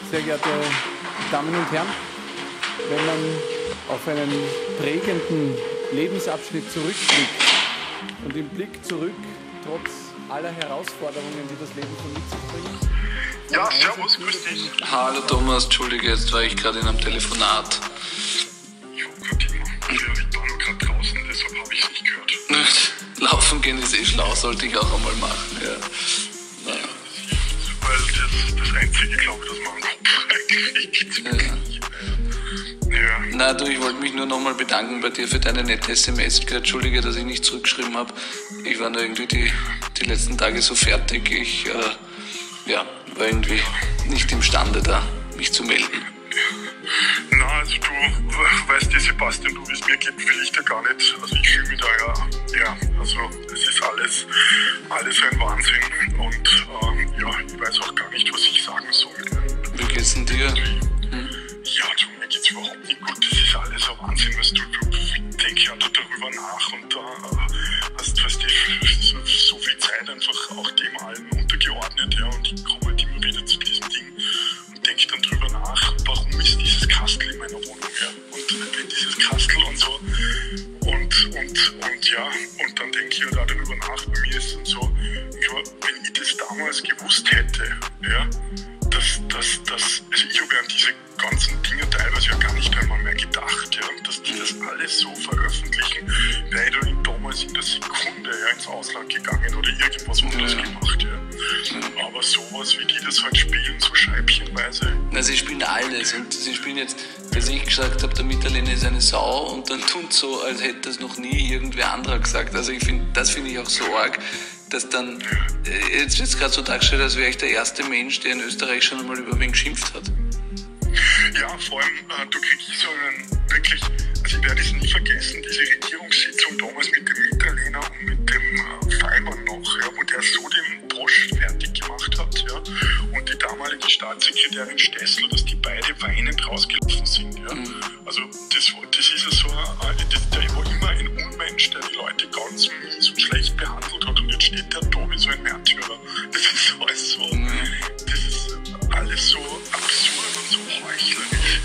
Sehr geehrte Damen und Herren, wenn man auf einen prägenden Lebensabschnitt zurückblickt und im Blick zurück, trotz aller Herausforderungen, die das Leben so mit sich bringt. Ja, servus, grüß dich. Hallo Thomas, entschuldige, jetzt war ich gerade in einem Telefonat. Ich war nur gerade draußen, deshalb habe ich es nicht gehört. Laufen gehen ist schlau, sollte ich auch einmal machen. Ja. Ja, weil das Einzige, glaube ich, dass man am Kopf reinkriegt. Ja. Na du, ich wollte mich nur nochmal bedanken bei dir für deine nette SMS. Entschuldige, dass ich nicht zurückgeschrieben habe. Ich war nur irgendwie die letzten Tage so fertig. Ich war irgendwie nicht imstande, da mich zu melden. Na, also du weißt ja, Sebastian, wie es mir geht, will ich da gar nicht. Also ich fühle mich da also es ist alles ein Wahnsinn und ich weiß auch gar nicht, was ich sagen soll. Wie geht's denn dir? Ja, mir geht's überhaupt nicht gut. Das ist alles ein Wahnsinn, weißt du denk ja da darüber nach und da hast du so viel Zeit einfach auch dem allen untergeordnet, ja, und ich komme halt immer wieder zu diesem Ding und denke dann drüber nach, warum ist dieses Kastel in meiner Wohnung, ja, und dieses Kastel und so und dann denke ich halt auch darüber nach, bei mir ist es so, wenn ich das damals gewusst hätte, ja, also ich habe ja an diese ganzen Dinge teilweise ja gar nicht einmal mehr gedacht, ja, dass die das alles so veröffentlichen, wäre ich da damals in der Sekunde ins Ausland gegangen oder irgendwas anderes gemacht, ja. Aber sowas, wie die das halt spielen, so scheibchenweise. Na, sie spielen alles und sie spielen jetzt, als ich gesagt habe, der Mitterlehne ist eine Sau und dann tun so, als hätte das noch nie irgendwer anderer gesagt. Also das finde ich auch so arg, dass dann, jetzt wird es gerade so dargestellt, als wäre ich der erste Mensch, der in Österreich schon einmal über wen geschimpft hat. Ja, vor allem, du kriegst so einen wirklich, also ich werde es nie vergessen, diese Regierungssitzung damals mit dem Mitterlehner und mit dem Feimann noch, ja, wo der so den Post fertig gemacht hat, ja, und die damalige Staatssekretärin Stessel, dass die beide weinend rausgelaufen sind, ja. Also das ist ja so, der war immer ein Unmensch, der die Leute ganz mies und schlecht behandelt hat und jetzt steht der da wie so ein Märtyrer. Das ist alles so, das ist alles so absurd und so heuchlerisch,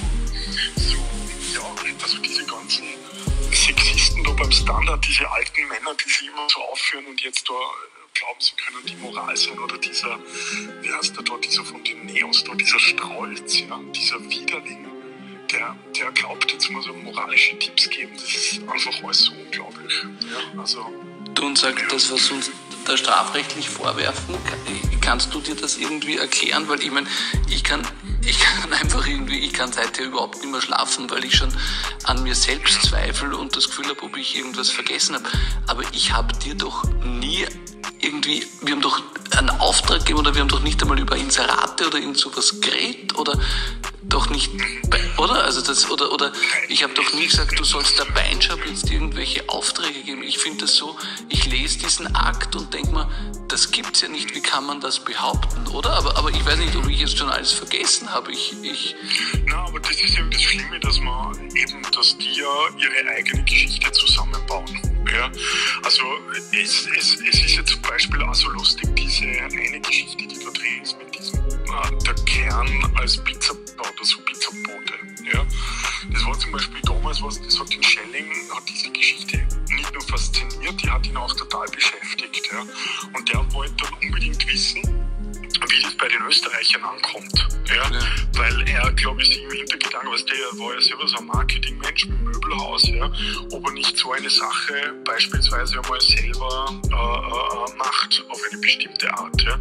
also diese ganzen Sexisten da beim Standard, diese alten Männer, die sie immer so aufführen und jetzt da glauben, sie können die Moral sein, oder dieser, wie heißt der da, dieser von den Neos da, dieser Strolz, ja, dieser Widerling, der glaubt, jetzt muss er moralische Tipps geben, das ist einfach alles so unglaublich, ja, also. Du und sagst, das, was uns da strafrechtlich vorwerfen, kannst du dir das irgendwie erklären? Weil ich meine, ich kann seither überhaupt nicht mehr schlafen, weil ich schon an mir selbst zweifle und das Gefühl habe, ob ich irgendwas vergessen habe. Aber ich habe dir doch nie irgendwie, wir haben doch einen Auftrag gegeben oder wir haben doch nicht einmal über Inserate oder irgend sowas geredet oder doch nicht, oder? Also das, oder ich habe doch nie gesagt, du sollst der Beinschab jetzt irgendwelche Aufträge geben. Ich finde das so, ich lese diesen Akt und denke mir, das gibt's ja nicht, wie kann man das behaupten, oder? Aber ich weiß nicht, ob ich jetzt schon alles vergessen habe. Na, aber das ist eben das Schlimme, dass die ja ihre eigene Geschichte zusammenbauen. Ja? Also es ist ja zum Beispiel auch so lustig, diese eine Geschichte, die da drin ist mit diesem der Kern als Pizzabau oder so Pizzabote. Ja? Das war zum Beispiel damals das hat den Schelling, hat diese Geschichte nicht nur fasziniert, die hat ihn auch total beschäftigt. Ja? Und der wollte dann unbedingt wissen, wie das bei den Österreichern ankommt. Ja? Weil er, glaube ich, im Hintergedanken, der war ja selber so ein Marketingmensch mit Möbelhaus, ja? Ob er nicht so eine Sache beispielsweise einmal selber macht, auf eine bestimmte Art. Ja?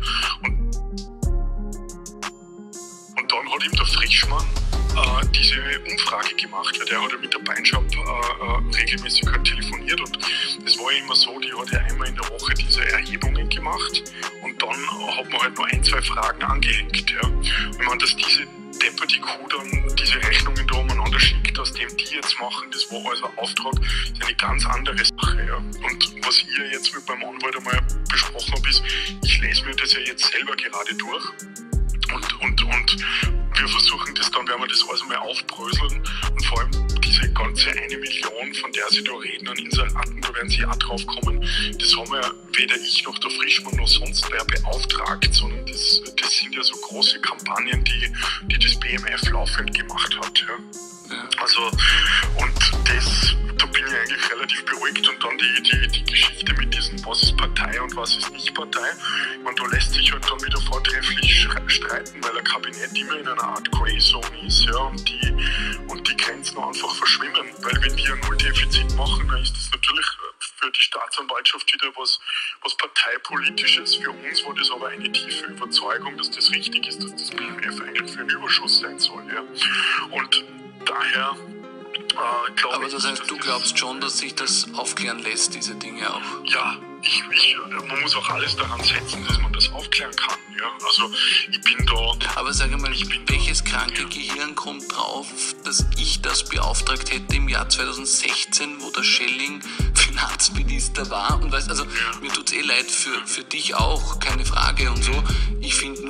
Und dann hat ihm der Frischmann diese Umfrage gemacht, weil der hat ja mit der Beinschab regelmäßig halt telefoniert und es war ja immer so, die hat ja einmal in der Woche diese Erhebungen gemacht und dann hat man halt nur 1-2 Fragen angehängt. Ja. Wenn man dass diese Depper die Kuh dann diese Rechnungen da umeinander schickt, aus dem die jetzt machen, das war also ein Auftrag, das ist eine ganz andere Sache. Ja. Und was ihr jetzt mit meinem Anwalt einmal besprochen habt, ist, ich lese mir das ja jetzt selber gerade durch und wir versuchen das dann, werden wir das alles einmal aufbröseln und vor allem diese ganze 1 Million, von der sie da reden, an Inseraten, da werden sie auch drauf kommen, das haben ja weder ich noch der Frischmann noch sonst wer beauftragt, sondern das sind ja so große Kampagnen, die das BMF laufend gemacht hat. Ja. Also, und da bin ich eigentlich relativ beruhigt. Und dann die Geschichte mit diesen, was ist Partei und was ist nicht Partei. Ich meine, da lässt sich halt dann wieder vortrefflich streiten, weil ein Kabinett immer in einer Art Grey Zone ist, ja, und die Grenzen einfach verschwimmen. Weil wenn wir ein Nulldefizit machen, dann ist das natürlich für die Staatsanwaltschaft wieder was Parteipolitisches. Für uns war das aber eine tiefe Überzeugung, dass das richtig ist, dass das BMF eigentlich für einen Überschuss sein soll. Ja. Und daher glaube ich... Aber das heißt, du glaubst schon, dass sich das aufklären lässt, diese Dinge auch? Ja, man muss auch alles daran setzen, dass man das aufklären kann. Ja? Also ich bin da... Aber sag mal, welches kranke Gehirn kommt drauf, dass ich das beauftragt hätte im Jahr 2016, wo der Schelling Finanzminister war? Und weißt, also mir tut's leid für dich auch, keine Frage und so. Ich finde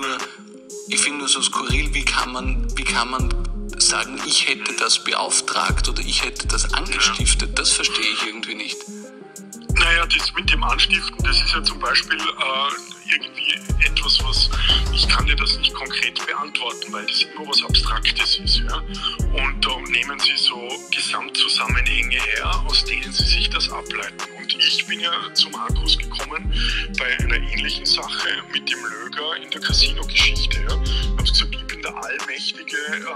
nur so skurril, wie kann man sagen, ich hätte das beauftragt oder ich hätte das angestiftet. Das verstehe ich irgendwie nicht. Naja, das mit dem Anstiften, das ist ja zum Beispiel irgendwie etwas, ich kann dir das nicht konkret beantworten, weil das immer was Abstraktes ist. Ja? Und da nehmen sie so Gesamtzusammenhänge her, aus denen sie sich das ableiten. Und ich bin ja zu Markus gekommen bei einer ähnlichen Sache mit dem Löger in der Casino-Geschichte. Ja? Ich habe gesagt, ich bin der allmächtige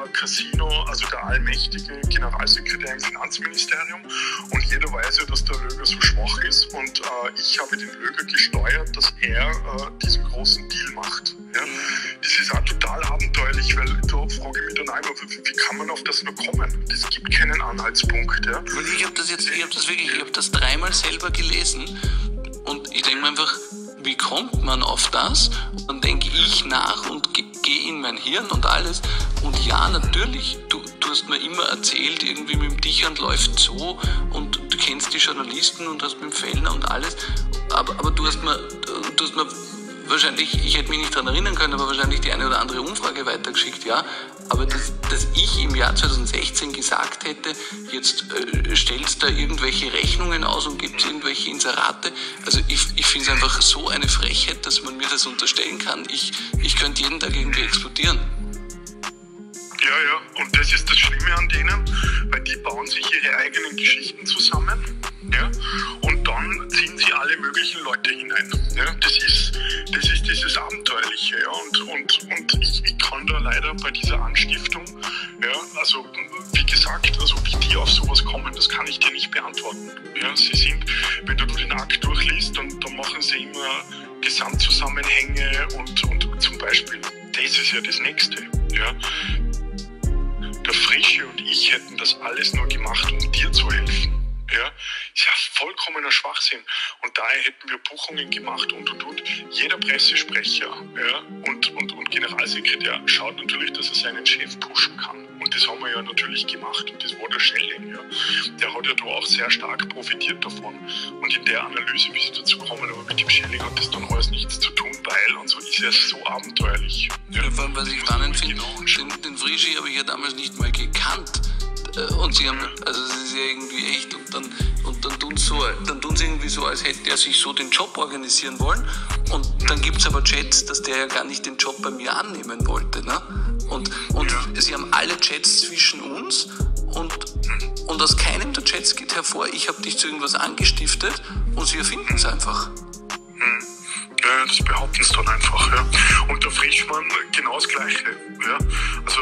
also der allmächtige Generalsekretär im Finanzministerium und jeder weiß ja, dass der Löger so schwach ist und ich habe den Löger gesteuert, dass er diesen großen Deal macht. Ja? Das ist auch total abenteuerlich, weil da frage ich mich dann einmal, wie kann man auf das nur kommen? Das gibt keinen Anhaltspunkt. Ja? Ich habe das 3-mal selber gelesen und ich denke mir einfach, wie kommt man auf das? Und dann denke ich nach und gehe in mein Hirn und alles. Und ja, natürlich, du hast mir immer erzählt, irgendwie mit dem Dichern läuft so und du kennst die Journalisten und hast mit dem Fellner und alles. Aber du hast mir wahrscheinlich, ich hätte mich nicht daran erinnern können, aber wahrscheinlich die eine oder andere Umfrage weitergeschickt, ja. Aber dass ich im Jahr 2016 gesagt hätte, jetzt stellst da irgendwelche Rechnungen aus und gibt irgendwelche Inserate. Also ich finde es einfach so eine Frechheit, dass man mir das unterstellen kann. Ich könnte jeden Tag irgendwie explodieren. Ja, und das ist das Schlimme an denen, weil die bauen sich ihre eigenen Geschichten zusammen, ja, und dann ziehen sie alle möglichen Leute hinein. Ja, das ist dieses Abenteuerliche, ja, und ich kann da leider bei dieser Anstiftung, ja, also wie gesagt, also wie die auf sowas kommen, das kann ich dir nicht beantworten. Ja, sie sind, wenn du den Akt durchliest, dann machen sie immer Gesamtzusammenhänge und zum Beispiel, das ist ja das Nächste, ja. Der Frische und ich hätten das alles nur gemacht, um dir zu helfen. Ja, ist ja vollkommener Schwachsinn. Und daher hätten wir Buchungen gemacht und. Jeder Pressesprecher, ja, und Generalsekretär schaut natürlich, dass er seinen Chef pushen kann. Und das haben wir ja natürlich gemacht. Und das war der Schelling. Ja. Der hat ja da auch sehr stark profitiert davon. Und in der Analyse, wie sie dazu kommen, aber mit dem Schelling hat das dann alles nichts zu tun, weil und so ist er so abenteuerlich. Ja, vor allem, was ich spannend finde, den Frischi habe ich ja damals nicht mal gekannt. Und sie haben, also es ist ja irgendwie echt, und dann tun sie irgendwie so, als hätte er sich so den Job organisieren wollen. Und dann gibt es aber Chats, dass der ja gar nicht den Job bei mir annehmen wollte. Ne? Und sie haben alle Chats zwischen uns und aus keinem der Chats geht hervor, ich habe dich zu irgendwas angestiftet und sie erfinden es einfach. Ja, das behaupten sie dann einfach. Ja. Und der Frischmann genau das Gleiche. Ja. Also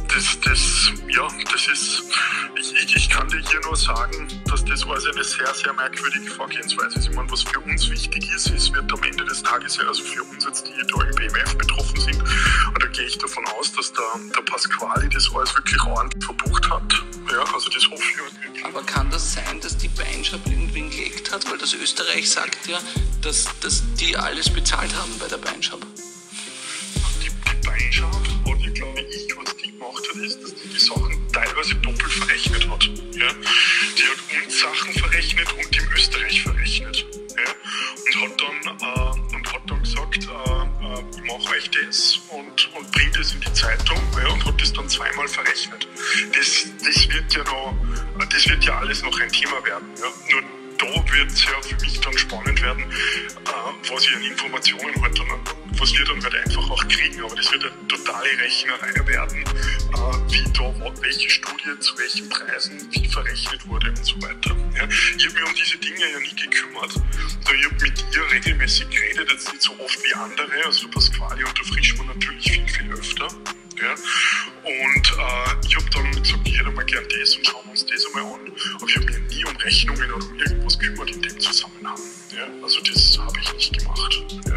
das ist, ich kann dir hier nur sagen, dass das alles eine sehr, sehr merkwürdige Vorgehensweise ist. Ich meine, was für uns wichtig ist, wird am Ende des Tages, also für uns jetzt, die da im BMF betroffen sind, und da gehe ich davon aus, dass der Pasquali das alles wirklich ordentlich verbucht hat. Ja, also das hoffe ich wirklich. Aber kann das sein, dass die Beinschab irgendwen gelegt hat? Weil das Österreich sagt ja, dass die alles bezahlt haben bei der Beinschab. Die Beinschab hat ja, glaube ich, was die gemacht hat, ist, dass die Sachen teilweise doppelt verrechnet hat. Ja? Die hat uns Sachen verrechnet und dem Österreich verrechnet. Ja? Und hat dann gesagt, ich mache euch das und bringe das in die Zeitung, ja, und hat das dann zweimal verrechnet. Das wird ja alles noch ein Thema werden. Ja. Nur da wird es ja für mich dann spannend werden, was ich an Informationen halt dann, was wir dann halt einfach auch kriegen. Aber das wird eine totale Rechnerei werden, wie da welche Studie zu welchen Preisen wie verrechnet wurde und so weiter. Ja. Ich habe mich um diese Dinge ja nie gekümmert. Also ich habe mit ihr regelmäßig geredet, jetzt nicht so oft wie andere. Also der Pasquali und der Frischmann natürlich viel, viel öfter. Ja. Und ich habe dann gesagt, ich hätte mal gern das und schauen wir uns das einmal an. Aber ich habe mich nie um Rechnungen oder um irgendwas gekümmert in dem Zusammenhang. Ja. Also das habe ich nicht gemacht. Ja.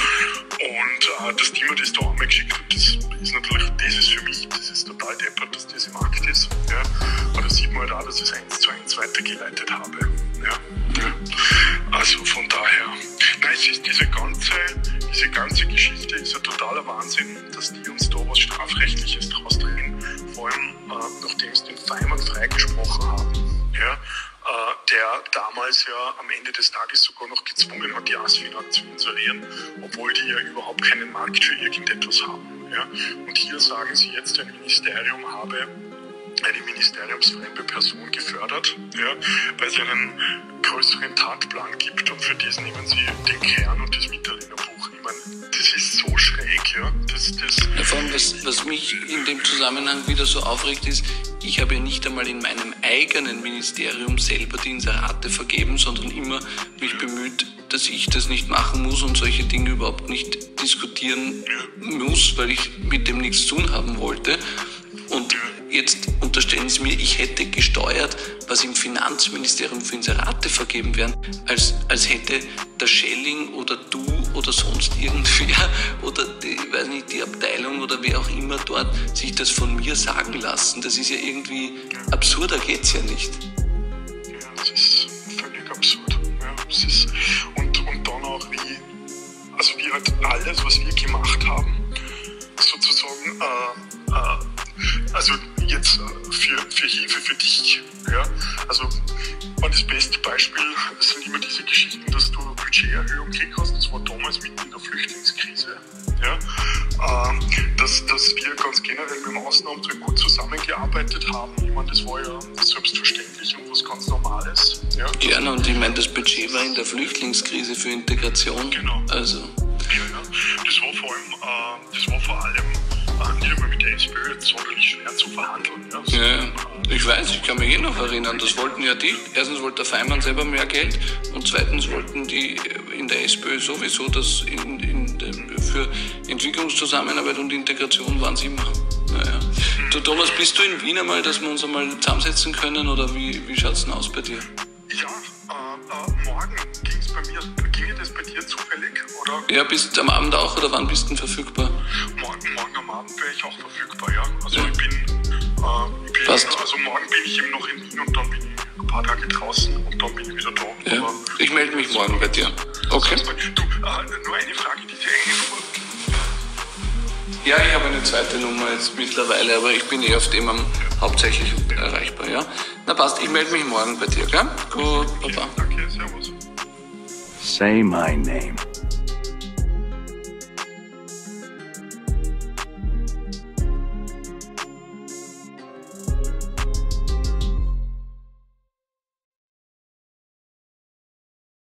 Und dass die mir das da einmal geschickt hat, das ist für mich, das ist total deppert, dass das im Akt ist. Ja. Aber da sieht man halt auch, dass ich es 1:1 weitergeleitet habe. Ja. Ja. Also von daher, nein, es ist diese ganze Geschichte ist ein totaler Wahnsinn, dass die uns da was Strafrechtliches draus drehen, vor allem nachdem sie den Feimann freigesprochen haben, ja, der damals ja am Ende des Tages sogar noch gezwungen hat, die ASFINAG zu inserieren, obwohl die ja überhaupt keinen Markt für irgendetwas haben. Ja. Und hier sagen sie jetzt, ein Ministerium habe eine ministeriumsfremde Person gefördert, ja, weil es einen größeren Tatplan gibt und für das nehmen sie den Kern und das Mitterlehnerbuch. Ich meine, das ist so schräg, ja. Vor allem, was mich in dem Zusammenhang wieder so aufregt, ist, ich habe ja nicht einmal in meinem eigenen Ministerium selber die Inserate vergeben, sondern immer mich bemüht, dass ich das nicht machen muss und solche Dinge überhaupt nicht diskutieren muss, weil ich mit dem nichts zu tun haben wollte. Und jetzt unterstellen Sie mir, ich hätte gesteuert, was im Finanzministerium für Inserate vergeben werden, als hätte der Schelling oder du oder sonst irgendwer oder die Abteilung oder wer auch immer dort sich das von mir sagen lassen. Das ist ja irgendwie absurder, geht's ja nicht. Ja, das ist völlig absurd. Ja, das ist, und dann auch wie halt alles, was wir gemacht haben, sozusagen, also jetzt für Hilfe für dich. Ja? Also das beste Beispiel sind immer diese Geschichten, dass du eine Budgeterhöhung gekriegt hast. Das war damals mitten in der Flüchtlingskrise. Ja? Dass wir ganz generell mit dem Außenamtrecht gut zusammengearbeitet haben. Ich meine, das war ja selbstverständlich und was ganz Normales. Ja? Gerne, und ich meine, das Budget war in der Flüchtlingskrise für Integration. Genau. Also. Ja. Das war vor allem nicht einmal mit der SPÖ jetzt sonderlich schwer zu verhandeln. Ja. Ja, ich weiß, ich kann mich noch erinnern, das wollten ja die. Erstens wollte der Feimann selber mehr Geld und zweitens wollten die in der SPÖ sowieso, dass für Entwicklungszusammenarbeit und Integration waren sie immer. Naja. Du Thomas, bist du in Wien einmal, dass wir uns einmal zusammensetzen können oder wie schaut es denn aus bei dir? Ja, morgen ginge das bei dir zufällig, oder? Ja, bist du am Abend auch oder wann bist du denn verfügbar? Morgen am Abend wäre ich auch verfügbar, ja. Also ja. Ich bin also morgen bin ich eben noch in Wien und dann bin ich ein paar Tage draußen und dann bin ich wieder da. Ja. Ich melde mich morgen bei dir. Okay. Du, nur eine Frage, diese eine Nummer. Ja, ich habe eine zweite Nummer jetzt mittlerweile, aber ich bin auf dem hauptsächlich erreichbar, ja. Na passt, ich melde mich morgen bei dir, gell? Gut, Papa. Danke, servus. Say my name.